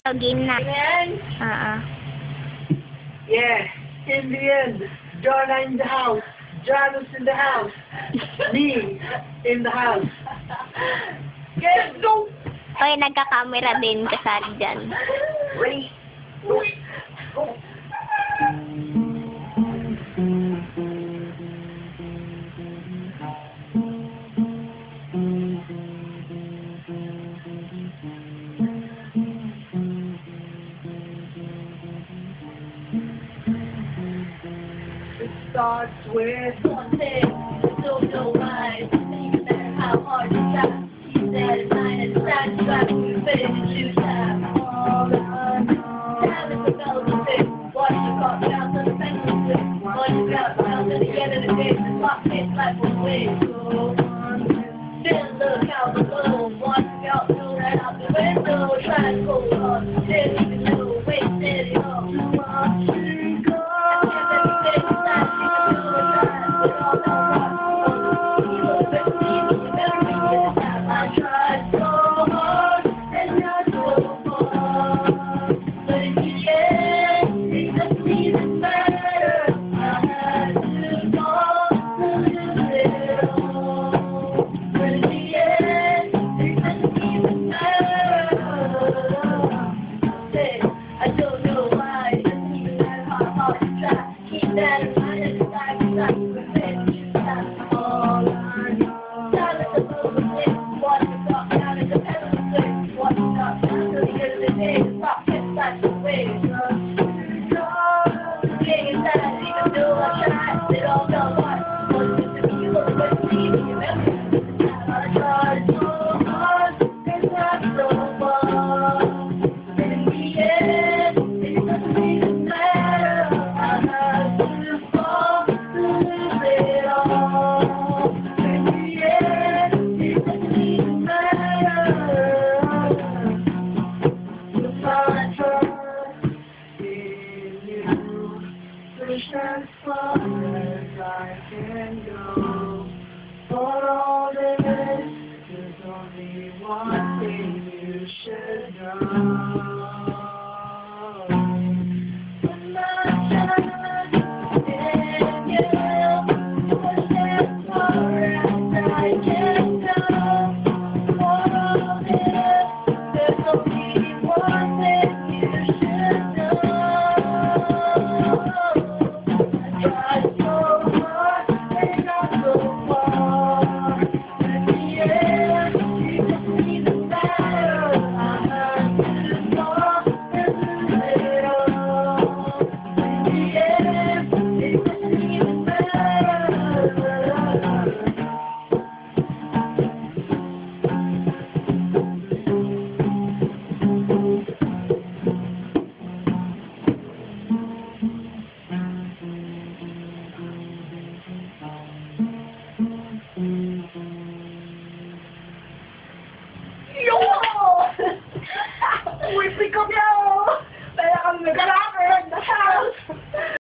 So, game na. Yeah, in the end, Donna in the house, Janus in the house, me in the house. Get no! Hoy, nagka-camera din kasali dyan. Ready? Go! It starts with one thing, don't know why. No matter how hard you try, keep that in mind and decide you got to finish in due time. All I know, time is a fellow thing. Watch the clock down to the pendulum swing. Watch it bounce down to the end of the day. The clock hits like one way. So on, still look out the globe. Watch the out, throw right out the window. Try to hold on, still even know, wait steady on. Watch it go. That is my desire, like revenge. That's all I know. Time is supposed to live. Watch the clock down and the pedal swing. Watch the clock down till the end of the day. The clock gets like the way. Getting inside, even though I tried, it all fell apart. What's good to me, what's good to me, when you remember. I tried so hard, and not so far. In the end, it doesn't even matter. As far as I can go, for all the rest, there's only one thing you should know. When my child and you push as far as I can go, for all the rest, there's only one thing you should know. Uy, pick up yan! Kaya kami nag-rocker in the house!